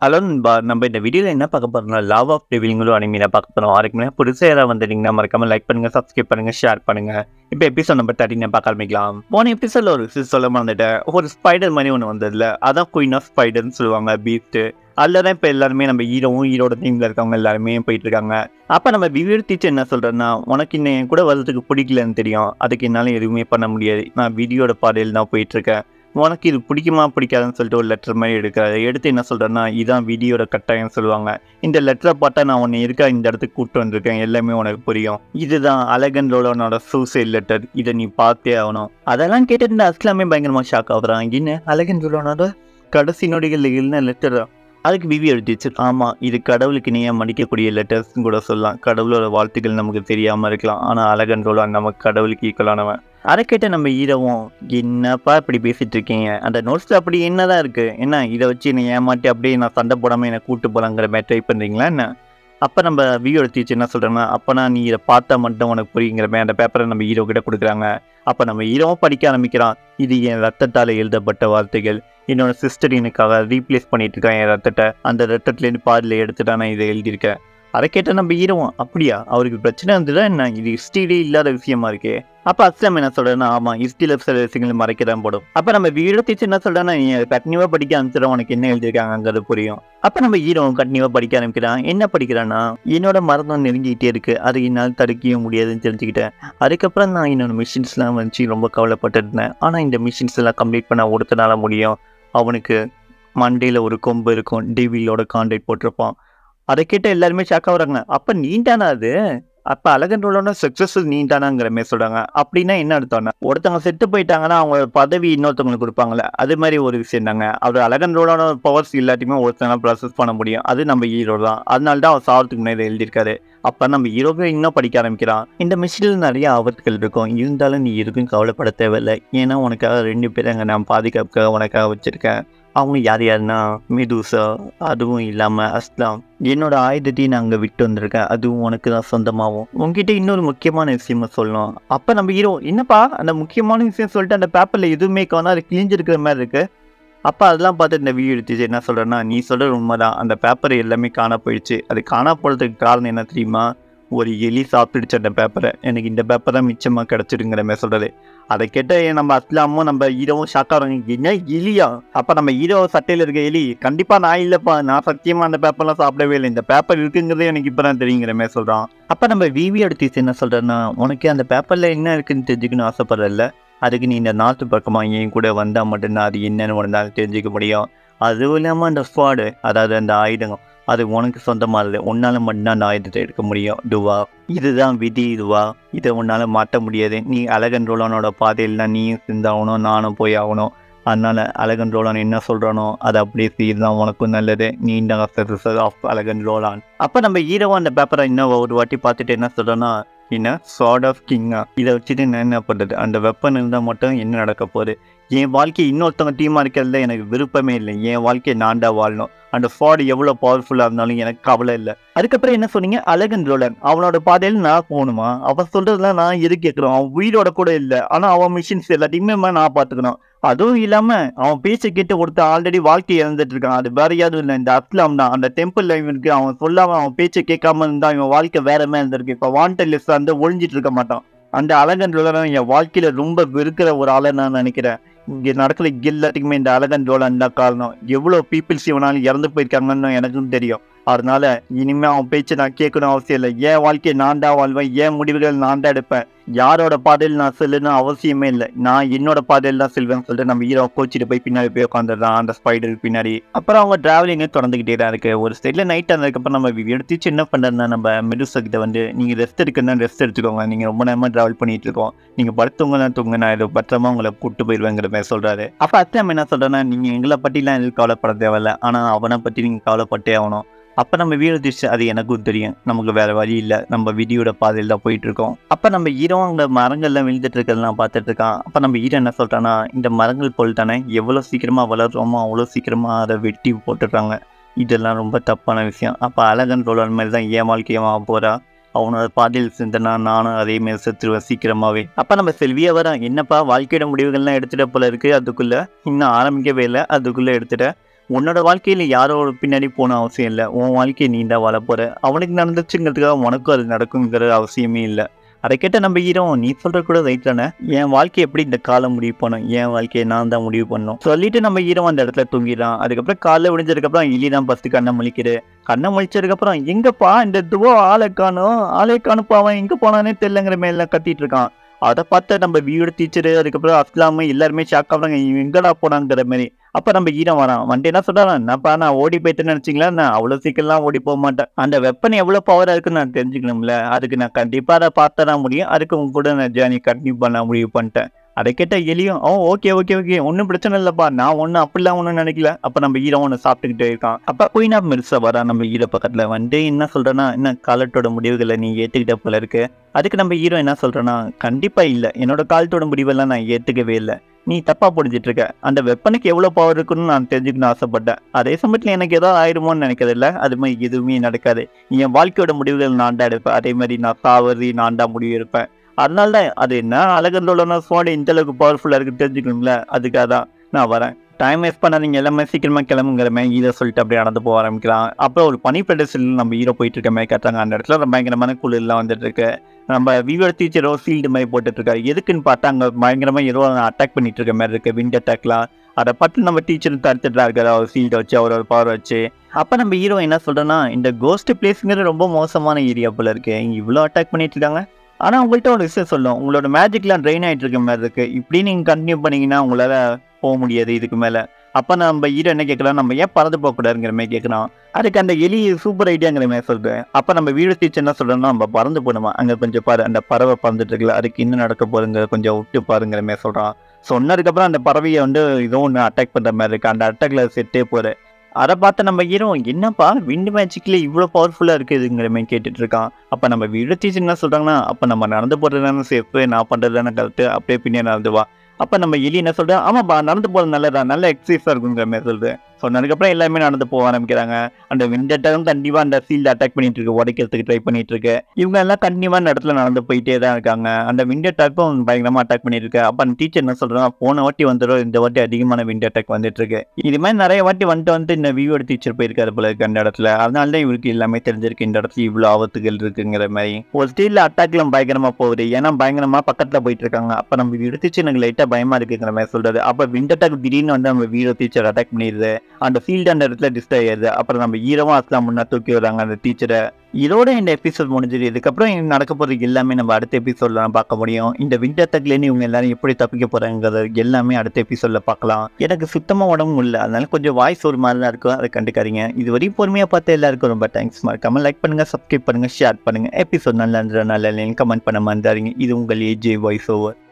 Hello நண்பா! நம்ம இந்த வீடியோல என்ன பார்க்க போறோம்னா, லவ் ஆஃப் டெவில்ங்கிற அனிமில பார்க்க போறோம். அதுக்கு முன்னாடி புதுசா யாராவது வந்திருந்தீங்கன்னா மறக்காம லைக் பண்ணுங்க, சப்ஸ்கிரைப் பண்ணுங்க, ஷேர் பண்ணுங்க. இப்ப எபிசோட் நம்பர் 13 பார்க்க ஆரம்பிக்கலாம். போன எபிசோட்ல ஒரு விஷயம் சொல்ல மறந்துட்டேன். ஒரு ஸ்பைடர் மாரி ஒண்ணு வந்ததுல, அதான் குயின் ஆஃப் ஸ்பைடர்ன்னு சொல்லுவாங்க, பீஸ்ட். அதுல தான் இப்ப எல்லாருமே நம்ம ஹீரோவும், ஹீரோட டீம்ல இருக்கவங்க எல்லாருமே போயிட்டு இருக்காங்க. அப்ப நம்ம விவேக் டீச்சர் என்ன சொல்றேன்னா, உனக்கு இன்னும் என் கூட வர்றதுக்கு பிடிக்கலன்னு தெரியும். அதுக்கு என்னால எதுவுமே பண்ண முடியாது. நான் விதியோட பாதையில தான் போயிட்டு இருக்கேன். உனக்கு இது பிடிக்குமா பிடிக்காதுன்னு சொல்லிட்டு ஒரு லெட்டர் மாதிரி எடுக்கிறாரு. எடுத்து என்ன சொல்கிறேன்னா, இதான் விதியோட கட்டாயம் சொல்லுவாங்க. இந்த லெட்டரை பார்த்தா நான் உன்னை இருக்க இந்த இடத்துக்கு கூப்பிட்டு வந்திருக்கேன், எல்லாமே உனக்கு புரியும். இதுதான் அலகன் ரோலனோட சூசைட் லெட்டர், இதை நீ பார்த்தே ஆகணும். அதெல்லாம் கேட்டுட்டு அஸ்லாமே பயங்கரமாக ஷாக் ஆகுறான். என்ன அலகன் ரோலனோட கடைசி நொடிகள் என்ன லெட்டரா? அதுக்கு விவி எழுதிச்சு, ஆமாம், இது கடவுளுக்கு இணையாக மடிக்கக்கூடிய லெட்டர்ஸ்ன்னு கூட சொல்லலாம். கடவுளோட வாழ்த்துக்கள் நமக்கு தெரியாமல் இருக்கலாம், ஆனால் அலகன் ரோலான் நமக்கு கடவுளுக்கு ஈக்குவலானவன். அதை கேட்ட நம்ம ஹீரோவும், என்னப்பா இப்படி பேசிட்டு இருக்கீங்க, அந்த நோட்ஸில் அப்படி என்னதான் இருக்கு, என்ன இதை வச்சு என்னை ஏமாட்டி அப்படியே நான் சண்டை போடாமல் என்னை கூட்டு போகலாங்கிற மாதிரி ட்ரை பண்ணுறீங்களா என்ன? அப்போ நம்ம வியோட டீச்சர் என்ன சொல்கிறேன்னா, அப்போனா நீ இதை பார்த்தா மட்டும் உனக்கு புரியுங்கிற மாதிரி அந்த பேப்பரை நம்ம ஹீரோ கிட்ட கொடுக்குறாங்க. அப்போ நம்ம ஹீரோவும் படிக்க ஆரம்பிக்கிறான். இது என் ரத்தத்தால் எழுதப்பட்ட வார்த்தைகள். என்னோட சிஸ்டர் எனக்காக ரீப்ளேஸ் பண்ணிட்டு இருக்கான் என் ரத்தத்தை. அந்த ரத்தத்துலேருந்து பாதியில் எடுத்துட்டா நான் இதை எழுதியிருக்கேன். அதை கேட்ட நம்ம ஹீரோவும், அப்படியா, அவருக்கு பிரச்சனை இருந்துதான் என்ன, இது ஹிஸ்ட்ரியிலே இல்லாத விஷயமா இருக்கே. அப்போ அஸ்லாம் என்ன சொல்கிறேன்னா, ஆமாம், ஹிஸ்ட்ரியில் சில விஷயங்கள் மறைக்க தான் போடும். அப்போ நம்ம வீடோ டீச்சர் என்ன சொல்கிறேன்னா, நீ கண்டினியூவாக படிக்க ஆரம்பிச்சிட உனக்கு என்ன எழுதியிருக்காங்கிறது புரியும். அப்போ நம்ம ஹீரோ கண்டினியூவாக படிக்க ஆரம்பிக்கிறான். என்ன படிக்கிறான்னா, என்னோட மரணம் நெருங்கிக்கிட்டே இருக்குது, அது என்னால் தடுக்கவும் முடியாதுன்னு தெரிஞ்சுக்கிட்டேன். அதுக்கப்புறம் நான் என்னோட மிஷின்ஸ்லாம் வச்சு ரொம்ப கவலைப்பட்டுருந்தேன். ஆனால் இந்த மிஷின்ஸ் எல்லாம் கம்ப்ளீட் பண்ண ஒருத்தனால முடியும். அவனுக்கு மண்டையில் ஒரு கொம்பு இருக்கும், டிவியோட கான்டாக்ட் போட்டிருப்பான். அதை கேட்ட எல்லாருமே ஷாக் ஆகுறாங்க. அப்போ நீண்டானா அது? அப்போ அழகன் ரோலோட சக்ஸஸ்ஃபுல் நீண்டானாங்கிற மாதிரி சொல்கிறாங்க. அப்படின்னா என்ன அர்த்தம்னா, ஒருத்தவங்க செத்து போயிட்டாங்கன்னா அவங்க பதவி இன்னொருத்தவங்களுக்கு கொடுப்பாங்களே, அது மாதிரி ஒரு விஷயம் தாங்க. அவர் அழகன் ரோலோட பவர்ஸ் எல்லாத்தையுமே ஒருத்தவங்க ப்ராசஸ் பண்ண முடியும். அது நம்ம ஹீரோ தான். அதனால தான் அவர் சாவறதுக்கு முன்னாடி எழுதியிருக்காரு. அப்போ நம்ம ஹீரோவே இன்னும் படிக்க ஆரம்பிக்கிறான். இந்த மிஷினில் நிறைய ஆபத்துகள் இருக்கும், இருந்தாலும் நீ எதுக்கும் கவலைப்பட தேவையில்லை. ஏன்னா உனக்காக 2 பேர் அங்கே நான் பாதுகாப்புக்காக உனக்காக வச்சுருக்கேன். அவங்க யார் யாருன்னா, மெதுசா, அதுவும் இல்லாமல் அஸ்லாம். என்னோட ஆயுதத்தையும் நான் அங்கே விட்டு வந்திருக்கேன், அதுவும் உனக்கு தான் சொந்தமாகும். உங்ககிட்ட இன்னொரு முக்கியமான விஷயமா சொல்லணும். அப்போ நம்ம ஹீரோ, என்னப்பா அந்த முக்கியமான விஷயம் சொல்லிட்டு அந்த பேப்பரில் எதுவுமே காணோம், அது கிழிஞ்சிருக்கிற மாதிரி இருக்கு. அப்போ அதெல்லாம் பார்த்துட்டு இந்த வீடியோ எடுத்துச்சு என்ன சொல்கிறேன்னா, நீ சொல்கிற உண்மைதான், அந்த பேப்பர் எல்லாமே காணா போயிடுச்சு. அது காணா போகிறதுக்கு காரணம் என்ன தெரியுமா? ஒரு எலி சாப்பிட்டுடுச்சு அந்த பேப்பரை. எனக்கு இந்த பேப்பர் தான் மிச்சமாக கிடச்சிடுங்கிற மாதிரி சொல்கிறது. அதை கேட்ட நம்ம அஸ்லாமும் நம்ம ஹீரோவும் ஷாக்காகிறாங்க. என்ன எலியா? அப்போ நம்ம ஹீரோ சட்டையில் இருக்க எலி, கண்டிப்பாக நான் இல்லைப்பா, நான் சத்தியமாக அந்த பேப்பர்லாம் சாப்பிடவே இல்லை, இந்த பேப்பர் இருக்குங்கிறதே எனக்கு இப்போ தான் தெரியுங்கிற மாதிரி சொல்கிறான். அப்போ நம்ம விவி எடுத்து என்ன சொல்கிறேன்னா, உனக்கு அந்த பேப்பரில் என்ன இருக்குன்னு தெரிஞ்சுக்கணும்னு ஆசைப்படுறதில்ல, அதுக்கு நீ இந்த நாட்டு பக்கமாக என் கூட வந்தால் மட்டும்தான் அது என்னன்னு உடனால தெரிஞ்சுக்க முடியும். அதுவும் இல்லாமல் அந்த ஸ்குவாடு, அதாவது அந்த ஆயுதம், அது உனக்கு சொந்தமானது. உன்னால் மட்டும்தான் அந்த ஆயுதத்தை எடுக்க முடியும் துவா. இதுதான் விதி துவா, இதை உன்னால் மாற்ற முடியாது. நீ அழகன் ரோலானோட பாதையில் தான் நீயும் சிந்தாகணும், நானும் போய் ஆகணும். அதனால் அழகன் ரோலான் என்ன சொல்கிறானோ அதை அப்படியே செய்யலாம், உனக்கும் நல்லது. நீண்ட ஆஃப் அழகன் ரோலான். அப்போ நம்ம ஹீரோவாக அந்த பேப்பரை இன்னும் ஒரு வாட்டி பார்த்துட்டு என்ன சொல்கிறோன்னா, என்ன சார்ட் ஆஃப் கிங்கா, இதை வச்சுட்டு நான் என்ன பண்ணுறது, அந்த வெப்பன் இருந்தால் மட்டும் என்ன நடக்க போகுது? என் வாழ்க்கை இன்னொருத்தவங்க டீமாக இருக்கிறதுல எனக்கு விருப்பமே இல்லை. என் வாழ்க்கையை நான்டா வாழணும். அந்த ஃபார்டு எவ்வளோ பவர்ஃபுல்லாக இருந்தாலும் எனக்கு கவலை இல்லை. அதுக்கப்புறம் என்ன சொன்னீங்க, அழகன் ரோலன் அவனோட பாதையில் நான் போகணுமா? அவன் சொல்கிறதுலாம் நான் எது கேட்குறோம்? அவன் உயிரோட கூட இல்லை, ஆனால் அவன் மிஷின்ஸ் எல்லாத்தையுமே நான் பார்த்துக்கணும். அதுவும் இல்லாமல் அவன் பேச்சை கேட்டு ஒருத்தர் ஆல்ரெடி வாழ்க்கை இழந்துட்டு இருக்கான். அது வேற யாரும் இல்லை, இந்த அஸ்லாம் தான். அந்த டெம்பிள் இவனுக்கு அவன் சொல்லாமல் அவன் பேச்சை கேட்காம இருந்தால் இவன் வாழ்க்கை வேற மாதிரி இருந்திருக்கு. இப்போ வாண்டட் லிஸ்ட் வந்து ஒழிஞ்சிட்டு இருக்க மாட்டான். அந்த அழகன் ரோலன் என் வாழ்க்கையில் ரொம்ப வெறுக்கிற ஒரு ஆளை நான் நினைக்கிறேன். இங்கே நடக்கிற எல்லாத்துக்குமே இந்த அழகன் ரோலன் தான் காரணம். எவ்வளோ பீப்புள்ஸ் இவனாலும் இறந்து போயிருக்காங்கன்னு எனக்கும் தெரியும். அதனால இனிமேல் அவன் பேச்சு நான் கேட்கணும் அவசியம் இல்லை. என் வாழ்க்கையை நான் தான் வாழ்வேன், என் முடிவுகள் நான் தான் எடுப்பேன். யாரோட பாதையில் நான் செல்லுன்னு அவசியமே இல்லை, நான் என்னோட பாதையில் தான் செல்வேன்னு சொல்லிட்டு நம்ம ஹீரோ கோச்சிட்டு போய் பின்னாடி போய் உட்காந்துடுறான் அந்த ஸ்பைடருக்கு பின்னாடி. அப்புறம் அவங்க டிராவலிங்கே தொடர்ந்துக்கிட்டே தான் இருக்குது. ஒரு சைடில் நைட் ஆனதுக்கப்புறம் நம்ம எடுத்துச்சு என்ன பண்ணுறதுனா, நம்ம மெதுசா கிட்ட வந்து நீங்கள் ரெஸ்ட் எடுக்கணும்னா ரெஸ்ட் எடுத்துக்கோங்க, நீங்கள் ரொம்ப நேரமாக ட்ராவல் பண்ணிட்டு இருக்கோம், நீங்கள் படுத்தவங்க தூங்க, நான் இதை பத்திரமா உங்களை கூப்பிட்டு போயிடுவேங்கிற மாதிரி சொல்கிறாரு. அப்போ அத்தை என்ன சொல்கிறேன்னா, நீங்கள் எங்களை பற்றிலாம் எதுவும் கவலைப்பட தேவையில்லை, ஆனால் அவனை பற்றி நீங்கள் கவலைப்பட்டே ஆகணும். அப்போ நம்ம வீடு திச்சு, அது எனக்கும் தெரியும், நமக்கு வேறு வழி இல்லை, நம்ம விதியோட பாதையில் தான் போயிட்டுருக்கோம். அப்போ நம்ம ஹீரோ அங்கே மரங்கள்லாம் விழுந்துட்டு இருக்கிறதெல்லாம் பார்த்துட்டு இருக்கான். அப்போ நம்ம ஹீரோ என்ன சொல்கிறான்னா, இந்த மரங்கள் போல் தானே எவ்வளோ சீக்கிரமாக வளர்றோமோ அவ்வளோ சீக்கிரமாக அதை வெட்டி போட்டுடுறாங்க, இதெல்லாம் ரொம்ப தப்பான விஷயம். அப்போ அழகன் ரோலன் மாதிரி தான் என் வாழ்க்கையமாக போகிறா, அவனோட பாதையில் செஞ்சனா நானும் அதேமாரி செத்துருவேன் சீக்கிரமாகவே. அப்போ நம்ம செல்வியா வர, என்னப்பா வாழ்க்கையோட முடிவுகள்லாம் எடுத்துகிட்ட போல இருக்குது, அதுக்குள்ளே இன்னும் ஆரம்பிக்கவே இல்லை, அதுக்குள்ளே எடுத்துகிட்ட உன்னோட வாழ்க்கையில யாரோ ஒரு பின்னாடி போன அவசியம் இல்ல. உன் வாழ்க்கைய நீ தான் வாழப் போற. அவனுக்கு நடந்துச்சுங்கிறதுக்காக உனக்கும் அது நடக்குங்கிற அவசியமே இல்ல. அதை கேட்ட நம்ம ஹீரோ, நீ சொல்ற கூட ரைட் தானே. என் வாழ்க்கை எப்படி இந்த காலம் முடிவு பண்ணும்? என் வாழ்க்கையை நான் தான் முடிவு பண்ணணும் சொல்லிட்டு நம்ம ஹீரோ அந்த இடத்துல தூங்கிடான். அதுக்கப்புறம் காலைல விடிஞ்சதுக்கப்புறம் எலி தான் ஃபர்ஸ்ட் கண்ணை முழிக்குது. கண்ணை முழிச்சதுக்கப்புறம் எங்கப்பா இந்த துவோ ஆளை காணும், ஆளை காணுப்பா, அவன் எங்க போனானே தெரியலங்கிற மேல கத்திட்டு இருக்கான். அதை பார்த்த நம்ம வீடு டீச்சரு அதுக்கப்புறம் அஸ்லாமு எல்லாருமே ஷாக் ஆகுறாங்க, இவன் எங்கடா போனாங்கிற மாதிரி. அப்ப நம்ம ஹீரோ வரான். வந்துட்டு என்ன சொல்றான், என்னப்பா நான் ஓடி போயிட்டேன்னு நினைச்சிங்களா, நான் அவ்வளவு சீக்கிரம்லாம் ஓடி போக மாட்டேன். அந்த வெப்பன் எவ்வளவு பவரா இருக்குன்னு நான் தெரிஞ்சுக்கணும்ல, அதுக்கு நான் கண்டிப்பா அதை பார்த்ததான் முடியும். அதுக்கு உங்க கூட நான் ஜேர்னி கண்டினியூ பண்ண முடிவு பண்ணிட்டேன். அதை கேட்ட எலியும், ஓகே ஓகே ஓகே ஒன்றும் பிரச்சனை இல்லைப்பா, நான் ஒன்றும் அப்படிலாம் ஒன்றும் நினைக்கல. அப்போ நம்ம ஹீரோ ஒன்று சாப்பிட்டுக்கிட்டே இருக்கான். அப்போ குயின் ஆஃப் மிர்ஸா வரா நம்ம ஹீரோ பக்கத்தில் வந்து என்ன சொல்கிறேன்னா, என்ன காலத்தோட முடிவுகளை நீ ஏற்றுக்கிட்ட போல இருக்கு. அதுக்கு நம்ம ஹீரோ என்ன சொல்கிறேன்னா, கண்டிப்பாக இல்லை, என்னோட காலத்தோட முடிவெல்லாம் நான் ஏற்றுக்கவே இல்லை, நீ தப்பாக புரிஞ்சிட்டு இருக்க. அந்த வெப்பனுக்கு எவ்வளோ பவர் இருக்குன்னு நான் தெரிஞ்சுக்கணும்னு ஆசைப்பட்டேன். அதே சமயத்தில் எனக்கு ஏதோ ஆயிடுமோன்னு நினைக்கிறது இல்லை. அது மாதிரி எதுவுமே நடக்காது. என் வாழ்க்கையோட முடிவுகள் நான் தான் எடுப்பேன். அதே மாதிரி நான் சாவறி நான் தான் முடிவு எடுப்பேன். அதனால தான் அது என்ன அழகந்தோட ஸ்வாட் இந்த அளவுக்கு பவர்ஃபுல்லாக இருக்குது தெரிஞ்சுக்கணும்ல, அதுக்காக தான் நான் வரேன். டைம் வேஸ்ட் பண்ணாதீங்க, எல்லாமே சீக்கிரமாக கிளம்புங்கிற மாதிரி ஹீரோ சொல்லிட்டு அப்படியே நடந்து போக ஆரம்பிக்கலாம். அப்புறம் ஒரு பனி பிரதேசத்தில் நம்ம ஹீரோ போயிட்டு இருக்க மாதிரி கட்டுறாங்க. அந்த இடத்துல ரொம்ப பயங்கரமான குளிர்லாம் வந்துட்டு இருக்கு. நம்ம விவோட டீச்சரோ ஃபீல்டு மாதிரி போட்டுட்டு இருக்காரு. எதுக்குன்னு பார்த்தா அங்கே பயங்கரமாக ஏதோ அட்டாக் பண்ணிட்டு இருக்க மாதிரி இருக்கு, விண்ட் அட்டாக்லாம். அதை பார்த்து நம்ம டீச்சரும் தடுத்துட்டு தான் இருக்காரு, அவர் ஃபீல்டை வச்சு அவரோட பவர் வச்சு. அப்போ நம்ம ஹீரோ என்ன சொல்கிறேன்னா, இந்த கோஸ்ட் பிளேஸுங்கிறது ரொம்ப மோசமான ஏரியா போல இருக்கு, இங்கே இவ்வளோ அட்டாக் பண்ணிட்டு இருக்காங்க. ஆனால் உங்கள்கிட்ட ஒரு விஷயம் சொல்லும், உங்களோட மேஜிக்லாம் ட்ரெயின் ஆகிட்டு இருக்க மாதிரி இருக்குது, இப்படி நீங்கள் கண்டினியூ பண்ணிங்கன்னா உங்களால் போக முடியாது இதுக்கு மேலே. அப்போ நம்ம ஹீரோ என்ன கேட்கலாம், நம்ம ஏன் பறந்து போகக்கூடாதுங்கிற மாதிரி கேட்குறான். அதுக்கு அந்த எலி சூப்பர் ஐடியாங்கிற மாதிரி சொல்கிறேன். அப்போ நம்ம வீடு டீச்சர் என்ன சொல்கிறோன்னா, நம்ம பறந்து போகணுமா, அங்கே கொஞ்சம் பாரு அந்த பறவை பறந்துட்டு இருக்குல்ல, அதுக்கு இன்னும் நடக்க போகிறங்க கொஞ்சம் விட்டு பாருங்கிற மாதிரி சொல்கிறான். சொன்னதுக்கப்புறம் அந்த பறவையை வந்து ஏதோ ஒன்று அட்டாக் பண்ணுற மாதிரி இருக்குது. அந்த அட்டாக்ல செட்டே போகிற அதை பார்த்து நம்ம ஹீரோ, என்னப்பா விண்ட் மேஜிக்ல இவ்வளோ பவர்ஃபுல்லாக இருக்குதுங்கிற மாதிரி கேட்டுட்டு இருக்கான். அப்போ நம்ம வீடு டீச்சர் என்ன சொல்கிறாங்கன்னா, அப்போ நம்ம நடந்து போகிறது தானே சேஃபு, நான் பண்ணுறது தானே கரெக்டு, அப்படியே பின்னே நடந்து வா. அப்போ நம்ம எலி என்ன சொல்கிறேன், ஆமாப்பா நடந்து போகிறது நல்லதான், நல்ல எக்ஸசைஸாக இருக்குங்கிற மாதிரி சொல்கிறேன். சொன்னதுக்கப்புறம் எல்லாருமே நடந்து போக ஆரம்பிக்கிறாங்க. அந்த விண்ட் அட்டாக்கும் கண்டிப்பாக அந்த ஃபீல்டு அட்டாக் பண்ணிட்டு இருக்கு, உடைக்கிறதுக்கு ட்ரை பண்ணிட்டு இருக்கு. இவங்க எல்லாம் கண்டிப்பாக அந்த இடத்துல நடந்து போயிட்டே தான் இருக்காங்க. அந்த விண்ட் அட்டாக்கும் பயங்கரமாக அட்டாக் பண்ணிட்டு இருக்கு. அப்போ அந்த டீச்சர் என்ன சொல்கிறாங்க, போன வாட்டி வந்துடும், இந்த வாட்டி அதிகமான விண்ட் அட்டாக் வந்துட்டு இருக்கு. இது மாதிரி நிறைய வாட்டி வந்துட்டு இந்த விவோட டீச்சர் போயிருக்காரு போல இருக்கு அந்த இடத்துல. அதனால தான் இவருக்கு எல்லாமே தெரிஞ்சிருக்கு, இந்த இடத்துல இவ்வளோ ஆபத்துகள் இருக்குங்கிற மாதிரி. ஒரு ஸ்டீலில் அட்டாக்லாம் பயங்கரமாக போகுது, ஏன்னா பயங்கரமாக பக்கத்தில் போயிட்டு இருக்காங்க. அப்போ நம்ம வீடு டீச்சர் எனக்கு லைட்டாக பயமாக இருக்குங்கிற மாதிரி சொல்றாரு. அப்போ விண்ட் அட்டாக் திடீர்னு வந்து நம்ம வீடு டீச்சர் அட்டாக் பண்ணிடுது. அந்த ஃபீல்டு அந்த இடத்துல டிஸ்ட்ராய் ஆயிடுது. அப்புறம் நம்ம ஹீரோவும் அஸ்லாம் முன்னா தூக்கி வராங்க அந்த டீச்சரை. இதோட இந்த எபிசோட் முடிஞ்சிது. இதுக்கப்புறம் நடக்க போகிறது எல்லாமே நம்ம அடுத்த எபிசோட்ல தான் பார்க்க முடியும். இந்த விண்ட் அட்டாக்லேருந்து இவங்க எல்லாரும் எப்படி தப்பிக்க போறாங்கிறது எல்லாமே அடுத்த எபிசோட்ல பார்க்கலாம். எனக்கு சுத்தமாக உடம்பும் இல்லை, அதனால கொஞ்சம் வாய்ஸ் ஒரு மாதிரி தான் இருக்கும், அதை கண்டுக்காதீங்க. இது வரையும் பொறுமையாக பார்த்து எல்லாருக்கும் ரொம்ப தேங்க்ஸ். மறக்காம லைக் பண்ணுங்க, சப்ஸ்கிரைப் பண்ணுங்க, ஷேர் பண்ணுங்க. எபிசோட் நல்லா இருந்ததுனால கமெண்ட் பண்ண மறந்துடாதீங்க. இது உங்கள் ஏஜே வாய்ஸ் ஓவர்.